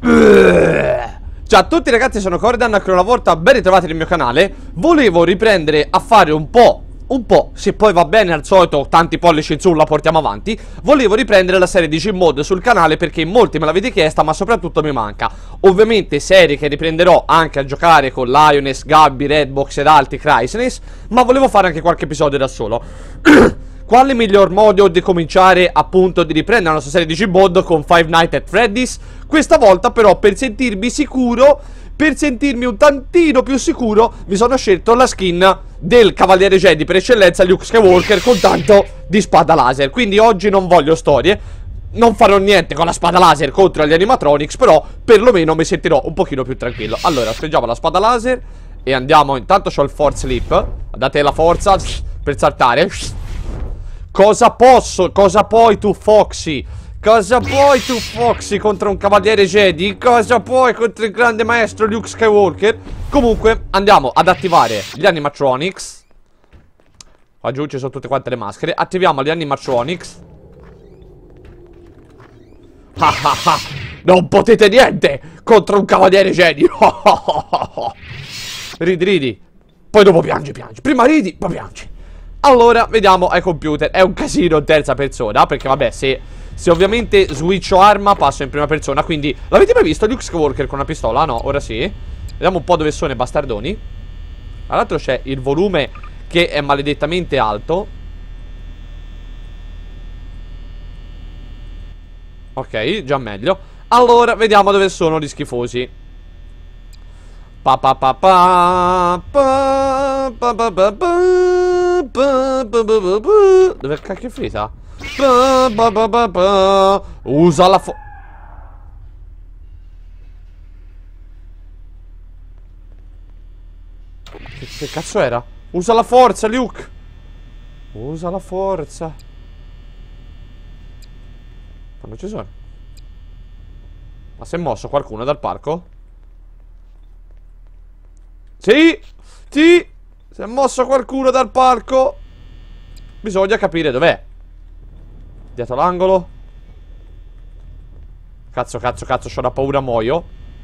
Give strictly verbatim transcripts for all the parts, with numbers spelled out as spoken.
Ciao a tutti ragazzi, sono Cordan, ancora una volta ben ritrovati nel mio canale. Volevo riprendere a fare un po', un po', se poi va bene al solito tanti pollici in su la portiamo avanti. Volevo riprendere la serie di Gmod sul canale perché molti me l'avete chiesta, ma soprattutto mi manca. Ovviamente serie che riprenderò anche a giocare con Lioness, Gabby, Redbox ed altri Crysis, ma volevo fare anche qualche episodio da solo. Quale miglior modo di cominciare appunto di riprendere la nostra serie di Gmod con Five Nights at Freddy's? Questa volta però per sentirmi sicuro, per sentirmi un tantino più sicuro, mi sono scelto la skin del Cavaliere Jedi per eccellenza, Luke Skywalker, con tanto di spada laser. Quindi oggi non voglio storie, non farò niente con la spada laser contro gli animatronics, però perlomeno mi sentirò un pochino più tranquillo. Allora, spingiamo la spada laser e andiamo, intanto c'ho il Force Leap, date la forza per saltare. Cosa posso? Cosa puoi tu, Foxy? Cosa puoi tu, Foxy, contro un Cavaliere Jedi? Cosa puoi contro il grande maestro Luke Skywalker? Comunque, andiamo ad attivare gli animatronics. Qua giù ci sono tutte quante le maschere. Attiviamo gli animatronics. Ah ah ah. Non potete niente contro un Cavaliere Jedi. Ridi, ridi. Poi dopo piangi, piangi. Prima ridi, poi piangi. Allora, vediamo ai computer. È un casino in terza persona, perché vabbè, se, se ovviamente switcho arma passo in prima persona. Quindi, l'avete mai visto Luke Skywalker con una pistola? No, ora sì. Vediamo un po' dove sono i bastardoni. Tra l'altro c'è il volume che è maledettamente alto. Ok, già meglio. Allora, vediamo dove sono gli schifosi. Pa pa pa pa pa pa pa pa pa. Dove cacchio è finita? Usa la fo... Che, che cazzo era? Usa la forza, Luke. Usa la forza. Ma non ci sono. Ma si è mosso qualcuno dal parco? Sì, sì, si è mosso qualcuno dal parco. Bisogna capire dov'è. Dietro l'angolo. Cazzo, cazzo, cazzo, c'ho una paura muoio.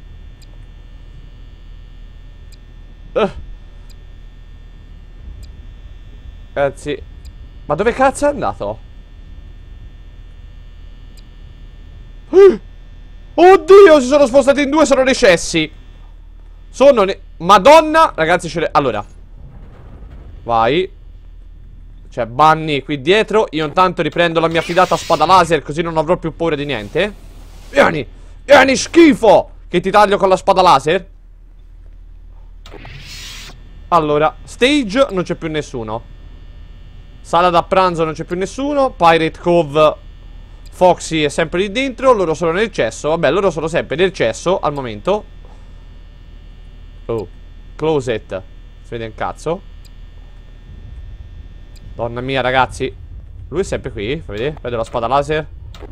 uh. Ragazzi, ma dove cazzo è andato? uh. Oddio, si sono spostati in due, sono recessi. Sono ne... Madonna, ragazzi, ce le... Allora vai. C'è Bunny qui dietro. Io intanto riprendo la mia fidata spada laser, così non avrò più paura di niente. Vieni, vieni schifo, che ti taglio con la spada laser. Allora, stage non c'è più nessuno. Sala da pranzo non c'è più nessuno. Pirate Cove, Foxy è sempre lì dentro. Loro sono nel cesso. Vabbè, loro sono sempre nel cesso al momento. Oh, closet. Si vede un cazzo. Donna mia, ragazzi. Lui è sempre qui, vedi? Vedo la spada laser.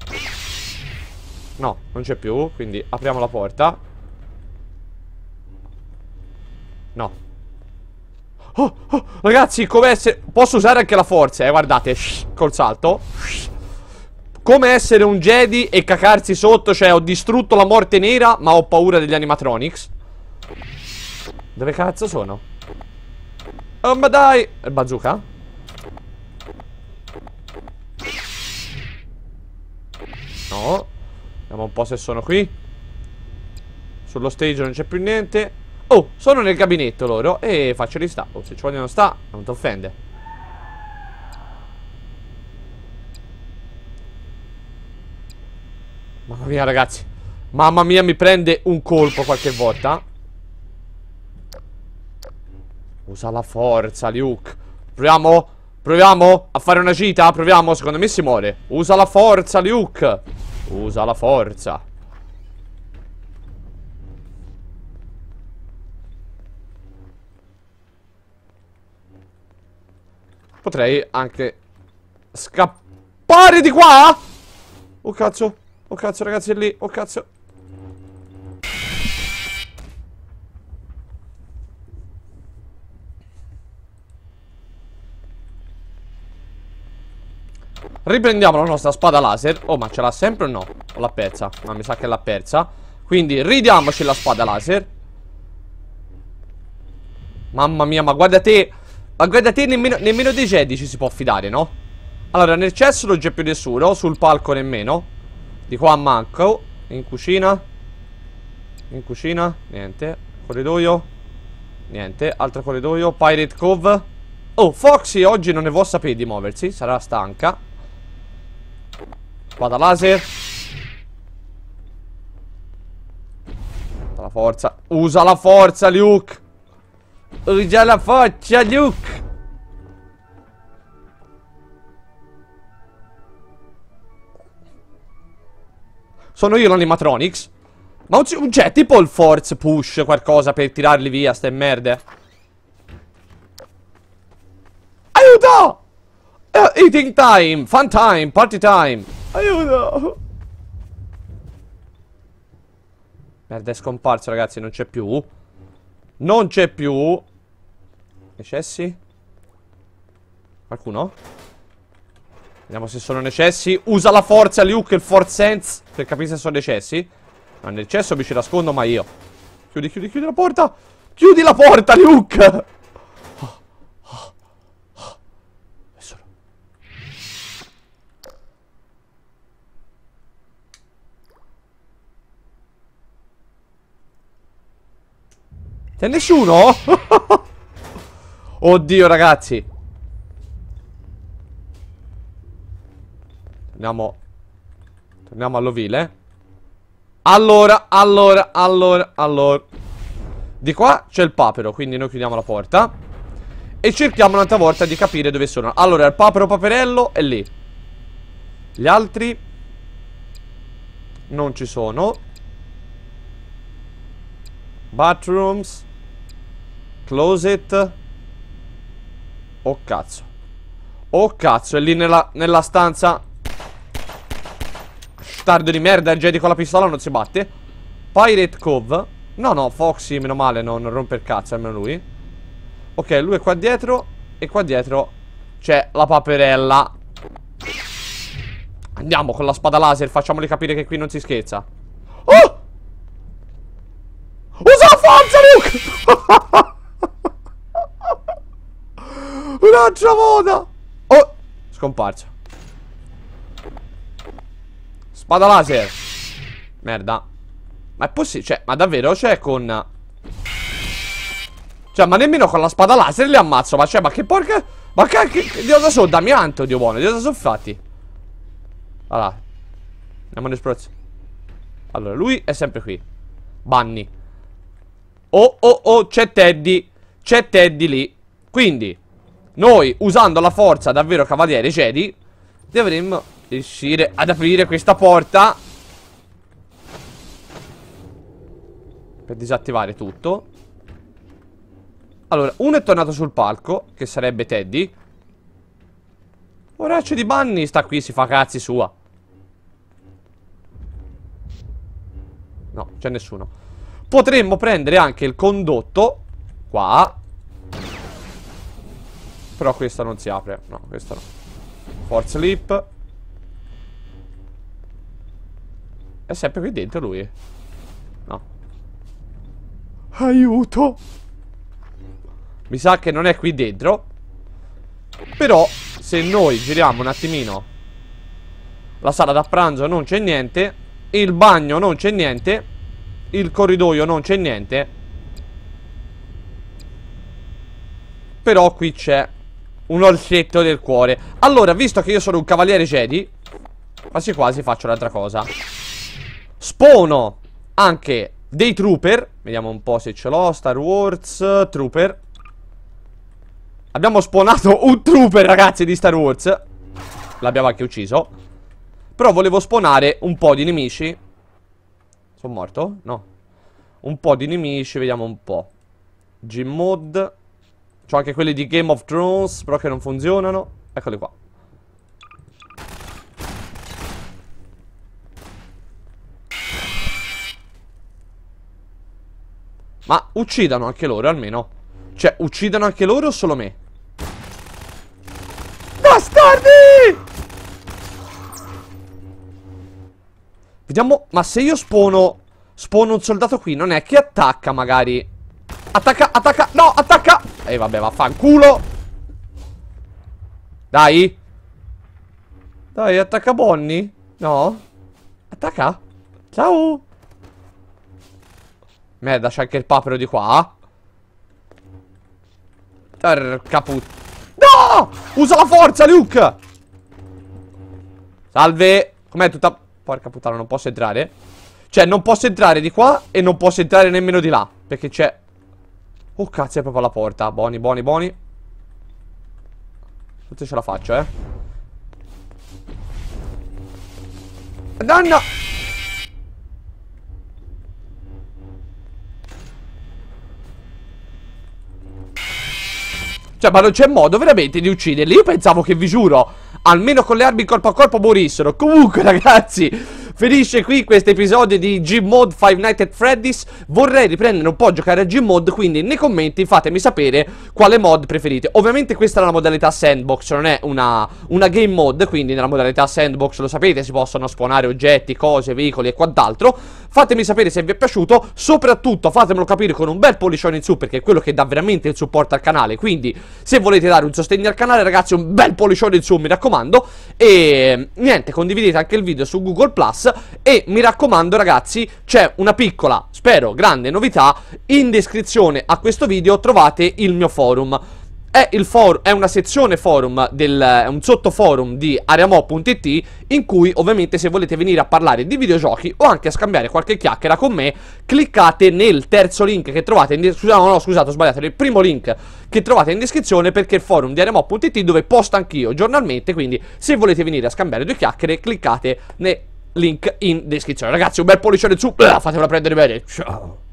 No, non c'è più, quindi apriamo la porta. No. Oh, oh, ragazzi, come essere... Posso usare anche la forza, eh, guardate. Col salto. Come essere un Jedi e cacarsi sotto. Cioè, ho distrutto la morte nera, ma ho paura degli animatronics. Dove cazzo sono? Oh, ma dai! Il bazooka? No. Vediamo un po' se sono qui. Sullo stage non c'è più niente. Oh, sono nel gabinetto loro. E faccio di sta. Oh, se ci vogliono sta, non ti offende. Mamma mia, ragazzi. Mamma mia, mi prende un colpo qualche volta. Usa la forza, Luke. Proviamo? Proviamo a fare una gita? Proviamo? Secondo me si muore. Usa la forza, Luke. Usa la forza. Potrei anche scappare di qua? Oh cazzo. Oh cazzo, ragazzi, è lì. Oh cazzo. Riprendiamo la nostra spada laser. Oh, ma ce l'ha sempre o no? O l'ha persa? Ma mi sa che l'ha persa. Quindi ridiamoci la spada laser. Mamma mia, ma guarda te. Ma guarda te, nemmeno, nemmeno dei Jedi ci si può fidare, no? Allora, nel cesso non c'è più nessuno. Sul palco nemmeno. Di qua manco. In cucina. In cucina, niente. Corridoio. Niente, altro corridoio. Pirate Cove. Oh, Foxy oggi non ne vuol sapere di muoversi. Sarà stanca. Spada laser. Usa la forza. Usa la forza, Luke. Usa la forza, Luke. Sono io l'animatronics? Ma un c'è tipo il force push, qualcosa per tirarli via, ste merde. Aiuto! Uh, eating time, fun time, party time. Aiuto! Merda, è scomparso, ragazzi, non c'è più. Non c'è più. Necessi? Qualcuno? Vediamo se sono necessi. Usa la forza, Luke, il force sense, per capire se sono necessi. Ma nel cesso mi ci nascondo, ma io. Chiudi, chiudi, chiudi la porta. Chiudi la porta, Luke. Oh, oh, oh. Nessuno. C'è nessuno? Oddio, ragazzi. Torniamo. Torniamo all'ovile. Allora, allora, allora, allora. Di qua c'è il papero, quindi noi chiudiamo la porta e cerchiamo un'altra volta di capire dove sono. Allora, il papero paperello è lì. Gli altri non ci sono. Bathrooms. Closet. Oh cazzo. Oh cazzo, è lì nella, nella stanza. Stardo di merda, il Jedi con la pistola non si batte. Pirate Cove. No, no, Foxy, meno male, non rompe il cazzo, almeno lui. Ok, lui è qua dietro. E qua dietro c'è la paperella. Andiamo con la spada laser, facciamoli capire che qui non si scherza. Oh! Usa la forza, Luke! Un'altra volta. Oh, scomparso. Spada laser. Merda. Ma è possibile? Cioè, ma davvero? Cioè, con... Cioè, ma nemmeno con la spada laser li ammazzo. Ma cioè, ma che porca... Ma che... che di cosa sono? D'amianto, Dio buono. Di cosa sono fatti? Allora. Andiamo in esplorazione. Allora, lui è sempre qui. Bunny. Oh, oh, oh, c'è Teddy. C'è Teddy lì. Quindi, noi, usando la forza davvero cavaliere Jedi, dovremmo riuscire ad aprire questa porta per disattivare tutto. Allora, uno è tornato sul palco, che sarebbe Teddy. Oraccio di Bunny sta qui, si fa cazzi sua. No, c'è nessuno. Potremmo prendere anche il condotto qua. Però questa non si apre. No, questa no. Force Leap. È sempre qui dentro lui. No. Aiuto. Mi sa che non è qui dentro. Però se noi giriamo un attimino la sala da pranzo non c'è niente. Il bagno non c'è niente. Il corridoio non c'è niente. Però qui c'è un orsetto del cuore. Allora, visto che io sono un cavaliere Jedi, quasi quasi faccio un'altra cosa. Spawno anche dei trooper. Vediamo un po' se ce l'ho. Star Wars Trooper. Abbiamo spawnato un trooper, ragazzi, di Star Wars. L'abbiamo anche ucciso. Però volevo spawnare un po' di nemici. Sono morto? No. Un po' di nemici, vediamo un po'. Gmod. C'ho anche quelli di Game of Thrones, però che non funzionano. Eccoli qua. Ma uccidano anche loro, almeno. Cioè, uccidano anche loro o solo me? Bastardi! Vediamo, ma se io spawno Spawna un soldato qui, non è che attacca magari. Attacca, attacca, no, attacca. E eh, vabbè, vaffanculo. Dai. Dai, attacca Bonnie. No. Attacca. Ciao. Merda, c'è anche il papero di qua. Porca puttana. No! Usa la forza, Luke. Salve. Com'è tutta... Porca puttana, non posso entrare. Cioè, non posso entrare di qua e non posso entrare nemmeno di là. Perché c'è... Oh, cazzo, è proprio la porta. Boni, boni, boni. Tutte ce la faccio, eh. Madonna! Cioè, ma non c'è modo veramente di ucciderli. Io pensavo che, vi giuro, almeno con le armi corpo a corpo morissero. Comunque, ragazzi, finisce qui questo episodio di Gmod Five Nights at Freddy's. Vorrei riprendere un po' a giocare a Gmod, quindi nei commenti fatemi sapere quale mod preferite. Ovviamente questa è la modalità sandbox, non è una, una game mod, quindi nella modalità sandbox, lo sapete, si possono spawnare oggetti, cose, veicoli e quant'altro. Fatemi sapere se vi è piaciuto, soprattutto fatemelo capire con un bel pollicione in su, perché è quello che dà veramente il supporto al canale. Quindi se volete dare un sostegno al canale, ragazzi, un bel pollicione in su, mi raccomando. E niente, condividete anche il video su Google Plus. E mi raccomando, ragazzi, c'è una piccola, spero grande novità. In descrizione a questo video trovate il mio forum. È, il for è una sezione forum, del, è un sottoforum di Ariamo punto it, in cui ovviamente se volete venire a parlare di videogiochi o anche a scambiare qualche chiacchiera con me, cliccate nel terzo link che trovate in descrizione. No, no, scusate, ho sbagliato, nel primo link che trovate in descrizione, perché è il forum di Ariamo punto it dove posto anch'io giornalmente. Quindi se volete venire a scambiare due chiacchiere, cliccate nel link in descrizione. Ragazzi, un bel pollicione in su, fatemela prendere bene, ciao.